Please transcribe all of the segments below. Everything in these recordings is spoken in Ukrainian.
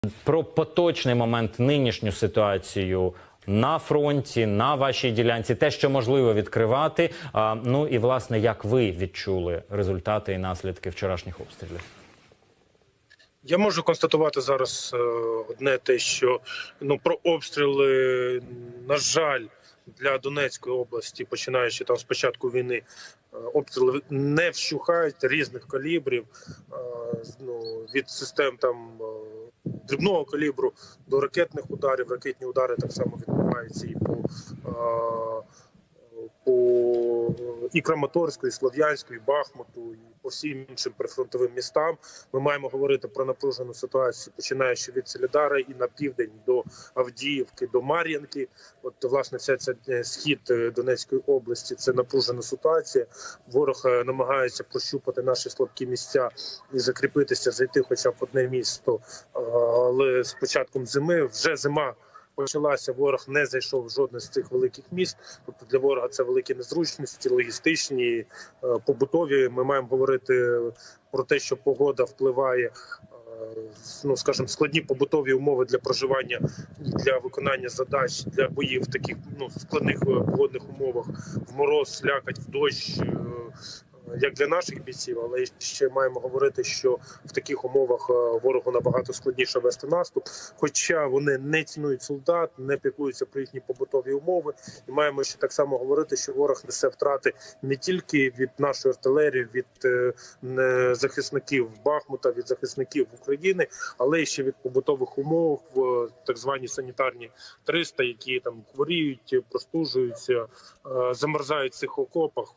Про поточний момент, нинішню ситуацію на фронті, на вашій ділянці, те, що можливо відкривати. Ну і, власне, як ви відчули результати і наслідки вчорашніх обстрілів? Я можу констатувати зараз одне те, що про обстріли, на жаль, для Донецької області, починаючи там з початку війни, обстріли не вщухають різних калібрів, від систем там дрібного калібру до ракетних ударів. Ракетні удари так само відбуваються і і Краматорську, і Слов'янську, і Бахмуту, і по всім іншим прифронтовим містам. Ми маємо говорити про напружену ситуацію, починаючи від Солідара і на південь до Авдіївки, до Мар'їнки. От, власне, вся ця схід Донецької області – це напружена ситуація. Ворог намагається прощупати наші слабкі місця і закріпитися, зайти хоча б в одне місто. Але з початком зими, вже зима почалася, ворог не зайшов в жодне з цих великих міст. Тобто для ворога це великі незручності, логістичні, побутові. Ми маємо говорити про те, що погода впливає, скажімо, складні побутові умови для проживання, для виконання задач, для боїв в таких складних погодних умовах, в мороз, слякоть, в дощ, як для наших бійців, але ще маємо говорити, що в таких умовах ворогу набагато складніше вести наступ, хоча вони не цінують солдат, не піклуються про їхні побутові умови. І маємо ще так само говорити, що ворог несе втрати не тільки від нашої артилерії, від захисників Бахмута, від захисників України, але й ще від побутових умов, так звані санітарні 300, які там хворіють, простужуються, замерзають в цих окопах.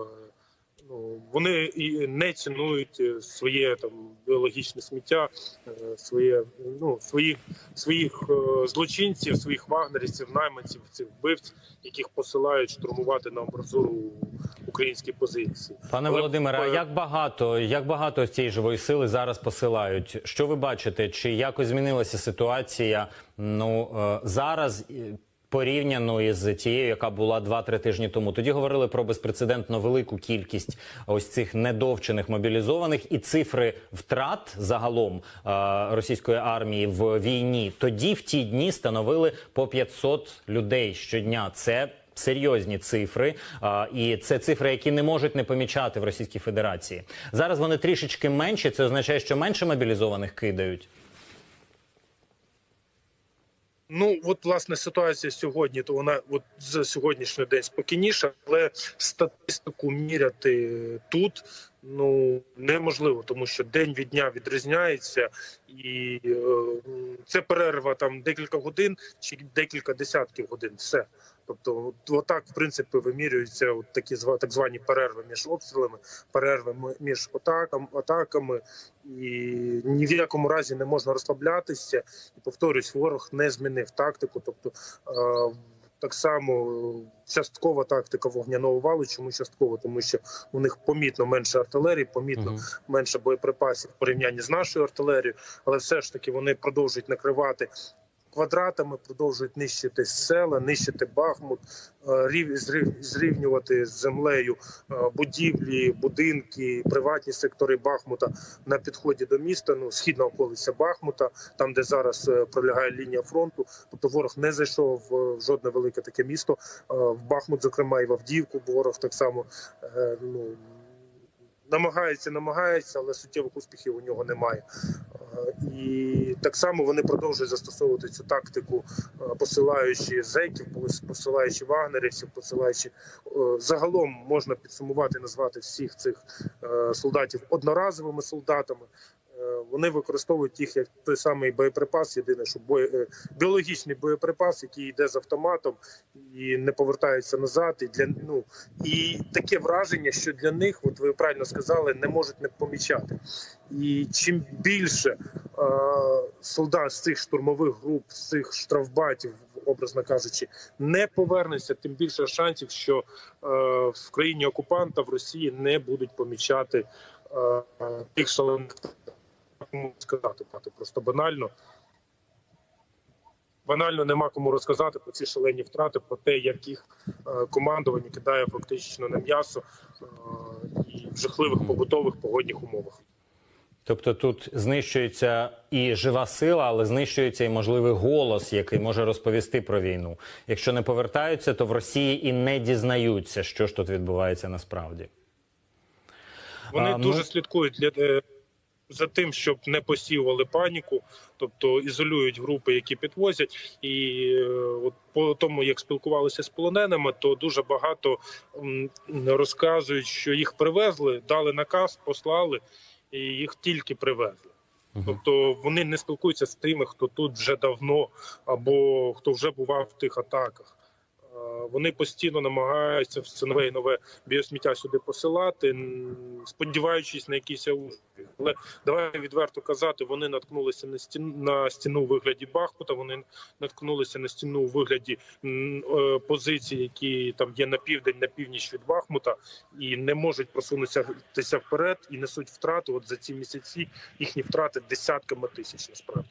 Вони і не цінують своє там біологічне сміття, своїх злочинців, своїх вагнерівців, найманців, цих вбивців, яких посилають штурмувати на амбразуру українські позиції. Пане Володимире, а як багато з цієї живої сили зараз посилають? Що ви бачите? Чи якось змінилася ситуація зараз порівняно із тією, яка була 2-3 тижні тому? Тоді говорили про безпрецедентно велику кількість ось цих недовчених мобілізованих, і цифри втрат загалом російської армії в війні тоді в ті дні становили по 500 людей щодня. Це серйозні цифри, і це цифри, які не можуть не помічати в Російській Федерації. Зараз вони трішечки менші, це означає, що менше мобілізованих кидають? Власне, ситуація сьогодні, то вона за сьогоднішній день спокійніша, але статистику міряти тут неможливо, тому що день від дня відрізняється, і це перерва там декілька годин чи декілька десятків годин, все. Тобто, отак, в принципі, вимірюються такі так звані перерви між обстрілами, перерви між атаками, і ні в якому разі не можна розслаблятися. І, повторюсь, ворог не змінив тактику, тобто так само часткова тактика вогняного валу. Чому частково? Тому що у них помітно менше артилерії, помітно менше боєприпасів в порівнянні з нашою артилерією, але все ж таки вони продовжують накривати квадратами, продовжують нищити села, нищити Бахмут, зрівнювати з землею будівлі, будинки, приватні сектори Бахмута на підході до міста, східна околиця Бахмута, там, де зараз пролягає лінія фронту. Тобто ворог не зайшов в жодне велике таке місто, в Бахмут, зокрема, і в Авдіївку, бо ворог так само намагається, але суттєвих успіхів у нього немає. І так само вони продовжують застосовувати цю тактику, посилаючи зеків, посилаючи вагнерівців, посилаючи... Загалом можна підсумувати, назвати всіх цих солдатів одноразовими солдатами. Вони використовують їх як той самий боєприпас, єдине, що біологічний боєприпас, який йде з автоматом і не повертається назад. І таке враження, що для них, от ви правильно сказали, не можуть не помічати. І чим більше солдат з цих штурмових груп, з цих штрафбатів, образно кажучи, не повернеться, тим більше шансів, що в країні окупанта, в Росії, не будуть помічати тих шалених. Сказати просто банально нема кому розказати про ці шалені втрати, про те, як їх командування кидає фактично на м'ясо і в жахливих побутових погодних умовах. Тобто тут знищується і жива сила, але знищується і можливий голос, який може розповісти про війну. Якщо не повертаються, то в Росії і не дізнаються, що ж тут відбувається насправді. Вони дуже слідкують за тим, щоб не посіювали паніку, тобто ізолюють групи, які підвозять. І от по тому, як спілкувалися з полоненими, то дуже багато розказують, що їх привезли, дали наказ, послали, і їх тільки привезли. Тобто вони не спілкуються з тими, хто тут вже давно, або хто вже бував в тих атаках. Вони постійно намагаються все нове і нове біосміття сюди посилати, сподіваючись на якийсь успіх. Але давай відверто казати, вони наткнулися на стіну у вигляді Бахмута, вони наткнулися на стіну у вигляді позицій, які там є на південь, на північ від Бахмута, і не можуть просунутися вперед, і несуть втрати. От за ці місяці їхні втрати десятками тисяч насправді.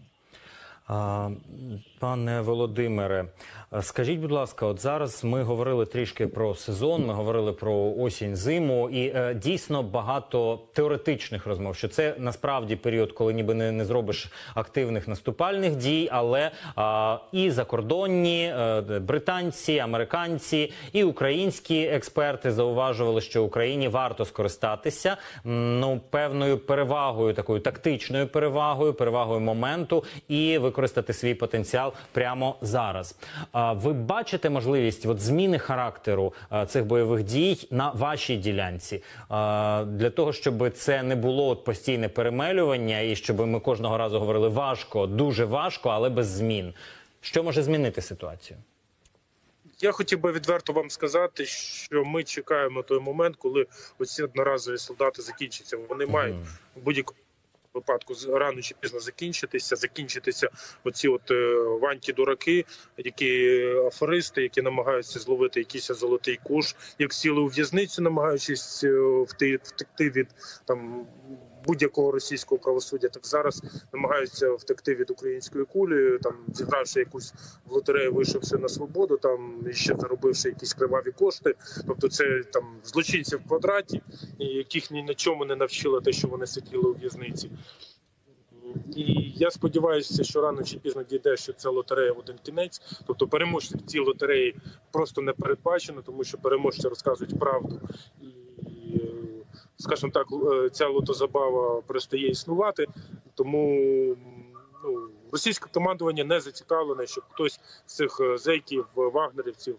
Пане Володимире, скажіть, будь ласка, от зараз ми говорили трішки про сезон, ми говорили про осінь-зиму, і дійсно багато теоретичних розмов, що це насправді період, коли ніби не зробиш активних наступальних дій, але і закордонні, британці, американці, і українські експерти зауважували, що Україні варто скористатися певною перевагою, такою тактичною перевагою моменту і використати свій потенціал прямо зараз. Ви бачите можливість зміни характеру цих бойових дій на вашій ділянці? Для того, щоб це не було постійне перемелювання і щоб ми кожного разу говорили важко, дуже важко, але без змін. Що може змінити ситуацію? Я хотів би відверто вам сказати, що ми чекаємо той момент, коли оці одноразові солдати закінчаться. Вони мають в будь-якому випадку рано чи пізно закінчитися оці ваньки-дураки, які аферисти, які намагаються зловити якийсь золотий куш, як сіли у в'язницю, намагаючись втекти від будь-якого російського правосуддя, так зараз намагаються втекти від української кулі, зігравши якусь в лотерею, вийшовши на свободу, і ще заробивши якісь криваві кошти. Тобто це злочинці в квадраті, яких ні на чому не навчило те, що вони сиділи у в'язниці. І я сподіваюся, що рано чи пізно дійде, що ця лотерея в один кінець. Тобто переможців в цій лотереї просто не передбачено, тому що переможці розказують правду. І, скажімо так, ця лотозабава перестає існувати. Тому російське командування не зацікавлене, щоб хтось з цих зеків, вагнерівців,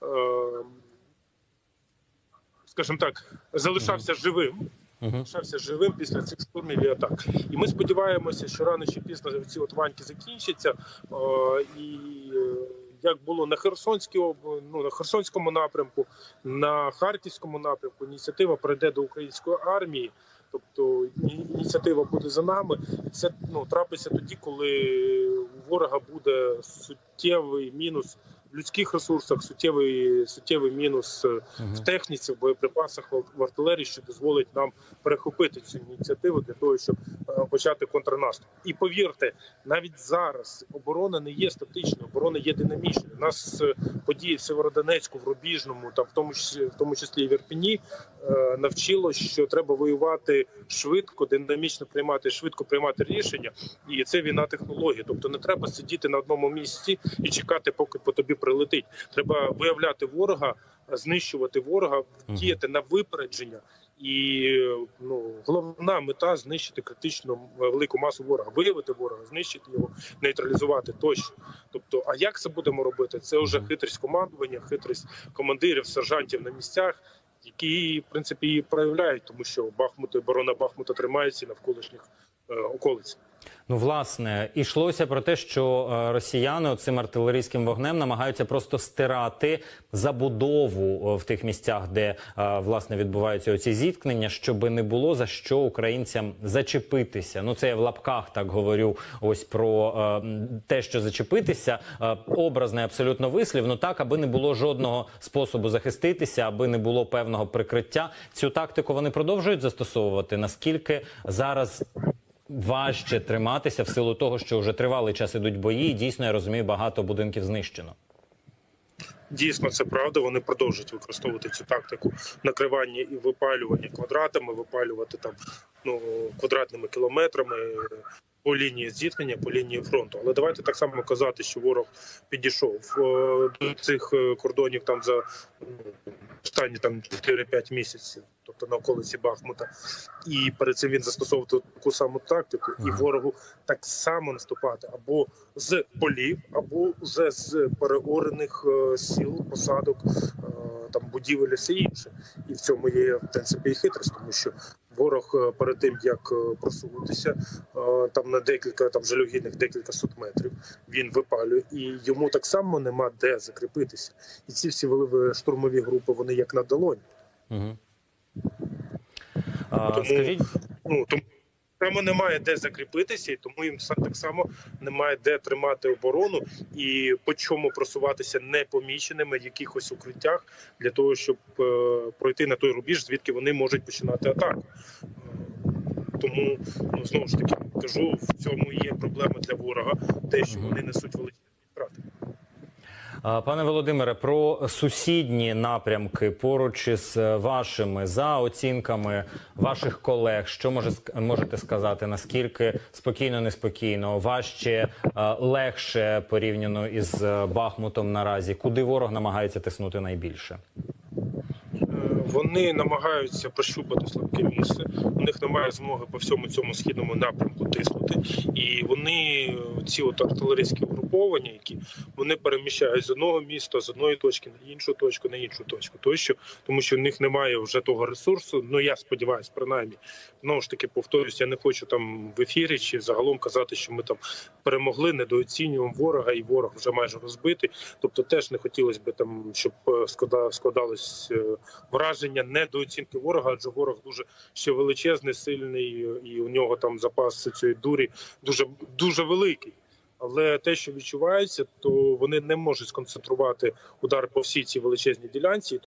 скажімо так, залишався живим після цих штурмів і атак. І ми сподіваємося, що рано чи пізно ці ваньки закінчаться. І як було на Херсонському напрямку, на Харківському напрямку, ініціатива прийде до української армії. Тобто ініціатива буде за нами. І це трапиться тоді, коли у ворога буде суттєвий мінус в людських ресурсах, суттєвий мінус в техніці, в боєприпасах, в артилерії, що дозволить нам перехопити цю ініціативу для того, щоб почати контрнаступ. І повірте, навіть зараз оборона не є статичною, оборона є динамічною. Нас події в Сєвєродонецьку, в Рубіжному, в тому числі і в Ірпені, навчило, що треба воювати швидко, динамічно швидко приймати рішення. І це війна технологій. Тобто не треба сидіти на одному місці і чекати, поки по тобі прилетить. Треба виявляти ворога, знищувати ворога, діяти на випередження. І головна мета – знищити критично велику масу ворога, виявити ворога, знищити його, нейтралізувати тощо. Тобто, а як це будемо робити? Це вже хитрість командування, хитрість командирів, сержантів на місцях, які, в принципі, її проявляють, тому що оборона Бахмута тримається навколишніх околиць. Власне, йшлося про те, що росіяни цим артилерійським вогнем намагаються просто стирати забудову в тих місцях, де, власне, відбуваються оці зіткнення, щоб не було за що українцям зачепитися. Це я в лапках так говорю ось про те, що зачепитися. Образний абсолютно вислів, так, аби не було жодного способу захиститися, аби не було певного прикриття. Цю тактику вони продовжують застосовувати? Наскільки зараз важче триматися в силу того, що вже тривалий час ідуть бої, і дійсно, я розумію, багато будинків знищено? Дійсно, це правда. Вони продовжують використовувати цю тактику накривання і випалювання квадратами, випалювати там квадратними кілометрами по лінії зіткнення, по лінії фронту. Але давайте так само казати, що ворог підійшов до цих кордонів там за останні 4-5 місяців, тобто на околиці Бахмута. І перед цим він застосовував таку саму тактику, і ворогу так само наступати або з полів, або вже з переорених сіл, посадок, там будівель і все інше. І в цьому є, в принципі, і хитрість, тому що ворог перед тим, як просунутися там на декілька жалюгідних декілька сот метрів, він випалює, і йому так само нема де закріпитися. І ці всі штурмові групи, вони як на долоні. Угу. Тому саме немає де закріпитися, і тому їм так само немає де тримати оборону і по чому просуватися непоміченими в якихось укриттях для того, щоб пройти на той рубіж, звідки вони можуть починати атаку. Тому, знову ж таки, кажу, в цьому є проблема для ворога, те, що вони несуть величезні втрати. Пане Володимире, про сусідні напрямки поруч із вашими, за оцінками ваших колег, що можете сказати, наскільки спокійно, неспокійно, важче, легше порівняно із Бахмутом наразі? Куди ворог намагається тиснути найбільше? Вони намагаються прощупати слабке місце, у них немає змоги по всьому цьому східному напрямку тиснути, і вони, ці артилерійські угруповання, які вони переміщають з одного міста, з одної точки на іншу точку, тощо, тому що в них немає вже того ресурсу, я сподіваюся, принаймні. Знову ж таки, повторюсь, я не хочу там в ефірі чи загалом казати, що ми там перемогли, недооцінюємо ворога, і ворог вже майже розбитий, тобто теж не хотілося б там, щоб складалось враження недооцінки ворога, адже ворог дуже ще величезний, сильний, і у нього там запас цієї дурі дуже великий. Але те, що відчувається, то вони не можуть сконцентрувати удар по всій цій величезній ділянці.